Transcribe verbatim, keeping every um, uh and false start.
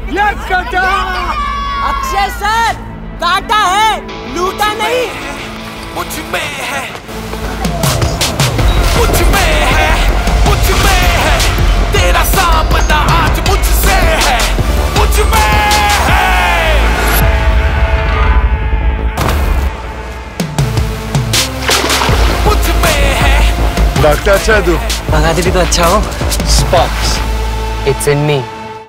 ये काटा। अक्षय सर, काटा है, लूटा नहीं। मुझ में है, मुझ में है, मुझ में है, तेरा सामना आज मुझसे है, मुझ में है। मुझ में है। डॉक्टर अच्छा है तू? भगा दे भी तो अच्छा हो। Sparks. It's in me.